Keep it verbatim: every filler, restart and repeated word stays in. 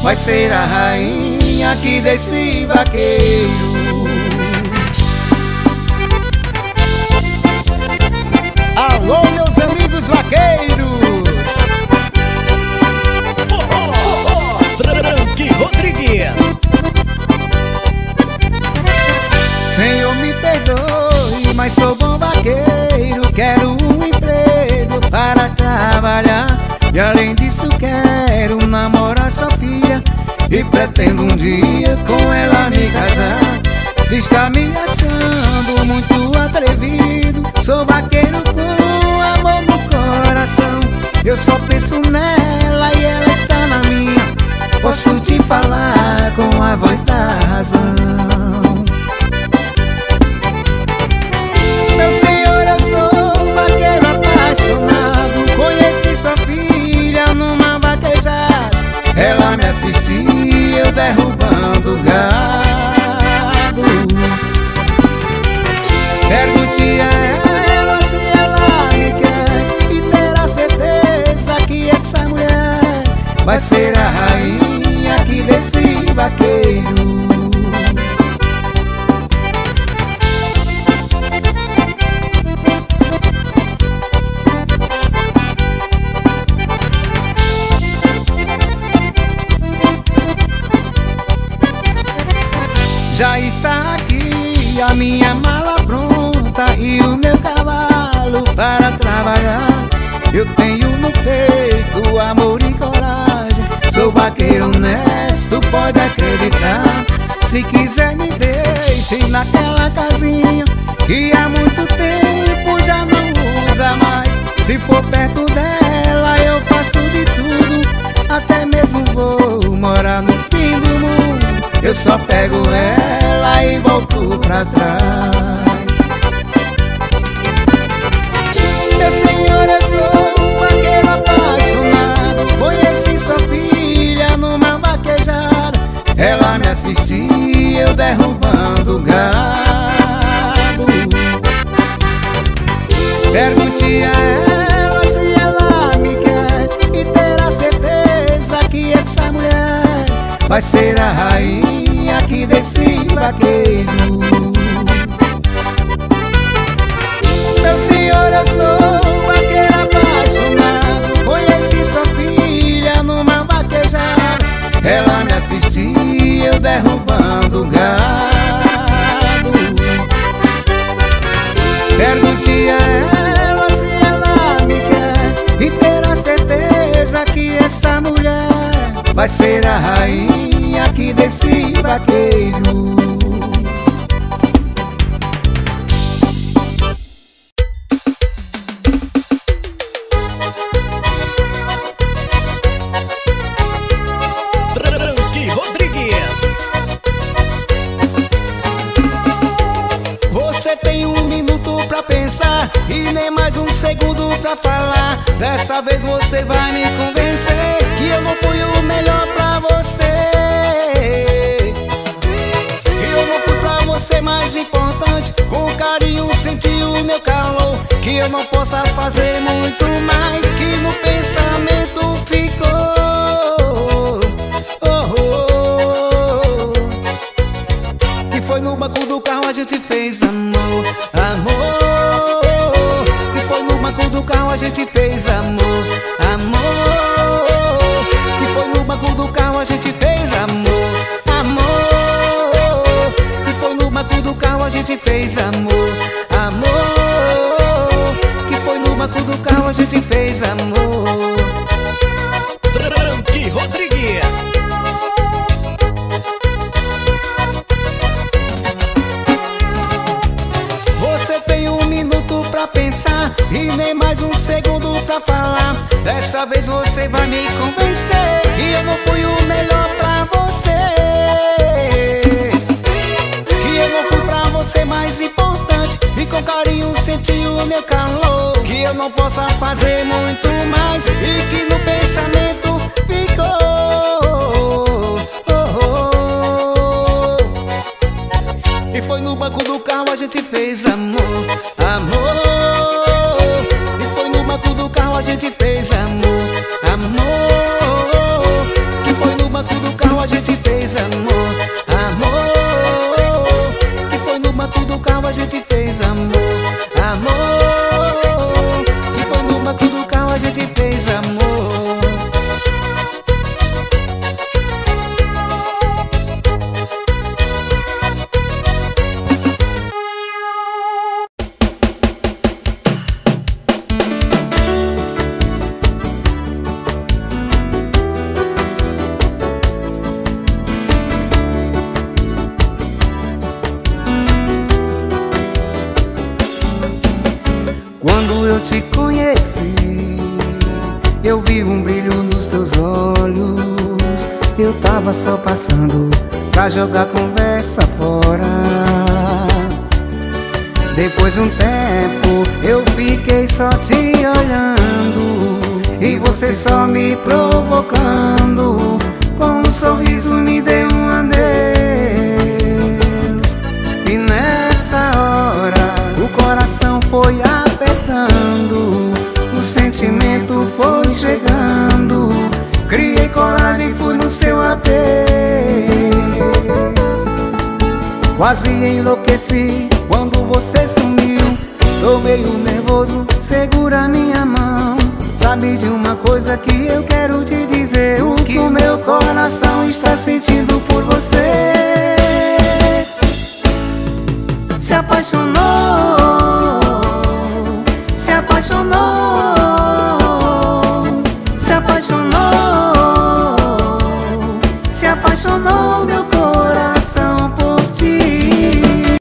vai ser a rainha aqui desse vaqueiro. Alô, meus amigos vaqueiros! Oh, oh, oh, oh. Frank Rodrigues. Senhor, me perdoe, mas sou bom vaqueiro. Quero um emprego para trabalhar, e além disso quero namorar sua filha, e pretendo um dia com ela me casar. Se está me achando muito atrevido, sou vaqueiro com amor no coração. Eu só penso nela e ela está na minha. Posso te falar com a voz da razão. Meu senhor, eu sou vaqueiro apaixonado. Conheci sua filha numa vaquejada. Ela me assistia, eu derrubando gado. Pergunte a ela se ela me quer, e terá certeza que essa mulher vai ser a rainha aqui desse vaqueiro. Já está aqui a minha mala pronta e o meu cavalo para trabalhar. Eu tenho no peito amor e coragem, sou vaqueiro honesto, pode acreditar. Se quiser me deixe naquela casinha que há muito tempo já não usa mais. Se for perto dela eu faço de tudo, até mesmo vou morar no fim do mundo. Eu só pego ela e volto pra trás. Meu senhor, eu sou um vaqueiro apaixonado. Conheci sua filha numa vaquejada. Ela me assistia, eu derrubando gado. Pergunte a ela se ela me quer, e terá certeza que essa mulher vai ser a rainha aqui desse vaqueiro. Meu senhor, eu sou vaqueiro apaixonado. Conheci sua filha numa vaquejada. Ela me assistia, eu derrubando gado. Pergunte a ela se ela me quer, e terá certeza que essa mulher vai ser a rainha aqui desse vaqueiro. Frank Rodrigues. Você tem um minuto pra pensar e nem mais um segundo pra falar. Dessa vez você vai me convencer que eu não fui o melhor pra você. Que eu não fui pra você mais importante. Com carinho senti o meu calor. Que eu não possa fazer muito mais, que no pensamento ficou. Oh, oh, oh. Que foi no banco do carro a gente fez amor, amor. Que foi no banco do carro a gente fez amor, amor. Que foi no banco do carro a gente fez amor, amor. Que foi no banco do carro a gente fez amor, amor. Que foi no banco do carro a gente fez amor. Frank Rodrigues. Você tem um minuto pra pensar e nem mais um segundo pra falar. Dessa vez você vai me convencer que eu não fui o melhor pra você. Que eu não fui pra você mais importante, e com carinho senti o meu calor. Que eu não possa fazer muito mais, e que no pensamento ficou. Oh, oh, oh. E foi no banco do carro a gente fez amor, amor. E foi no banco do carro a gente fez amor, amor. Que foi no banco do carro a gente fez amor, amor. E foi no banco do carro a gente fez amor, amor. E foi no banco do carro a gente fez amor. Quando eu te conheci, eu vi um brilho nos teus olhos. Eu tava só passando pra jogar conversa fora. Depois de um tempo, eu fiquei só te olhando e você só me provocando. Com um sorriso me deu um adeus. E nessa hora o coração foi apertando, o sentimento foi chegando. Criei coragem e fui no seu apê. Quase enlouqueci quando você sumiu. Tô meio nervoso, segura minha mão. Sabe de uma coisa que eu quero te dizer, o que o meu coração está sentindo por você. Se apaixonou, se apaixonou.